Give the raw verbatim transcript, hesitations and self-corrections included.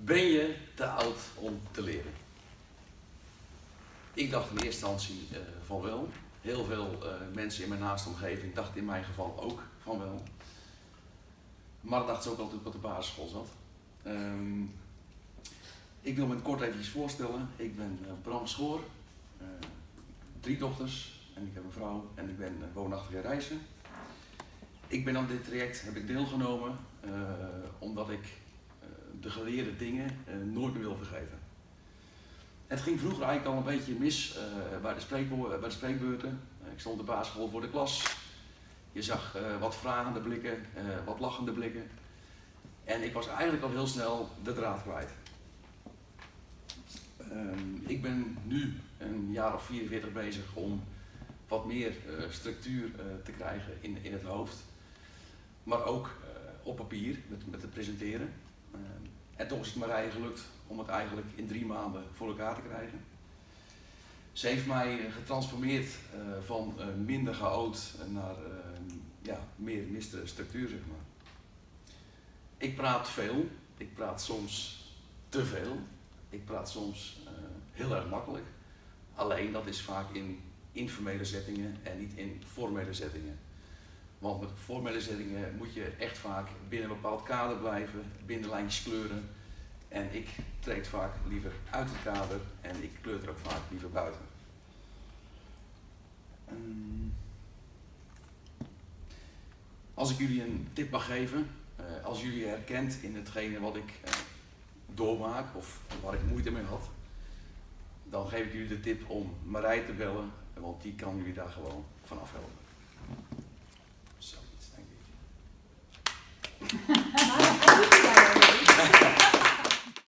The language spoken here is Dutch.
Ben je te oud om te leren? Ik dacht in eerste instantie uh, van wel. Heel veel uh, mensen in mijn naaste omgeving dachten in mijn geval ook van wel. Maar dat dacht ze ook al toen ik op de basisschool zat. Um, ik wil me kort even voorstellen. Ik ben uh, Bram Schoor, uh, drie dochters en ik heb een vrouw en ik ben uh, woonachtig in Rijssen. Ik ben aan dit traject heb ik deelgenomen uh, omdat ik uh, de geleerde dingen uh, nooit meer wil vergeten. Het ging vroeger eigenlijk al een beetje mis uh, bij, de spreekbe bij de spreekbeurten. Uh, ik stond op de basisschool voor de klas. Je zag uh, wat vragende blikken, uh, wat lachende blikken. En ik was eigenlijk al heel snel de draad kwijt. Um, ik ben nu een jaar of vierenveertig bezig om wat meer uh, structuur uh, te krijgen in, in het hoofd. Maar ook uh, op papier, met, met het presenteren. Uh, en toch is het Marije gelukt om het eigenlijk in drie maanden voor elkaar te krijgen. Ze heeft mij getransformeerd uh, van uh, minder chaot naar uh, ja, meer mistere structuur, zeg maar. Ik praat veel, ik praat soms te veel, ik praat soms uh, heel erg makkelijk. Alleen dat is vaak in informele zettingen en niet in formele zettingen. Want met formele zettingen moet je echt vaak binnen een bepaald kader blijven, binnen lijntjes kleuren. En ik treed vaak liever uit het kader en ik kleur er ook vaak liever buiten. Um, als ik jullie een tip mag geven, uh, als jullie herkent in hetgene wat ik uh, doormaak of waar ik moeite mee had, dan geef ik jullie de tip om Marije te bellen, want die kan jullie daar gewoon vanaf helpen. Zoiets, denk ik.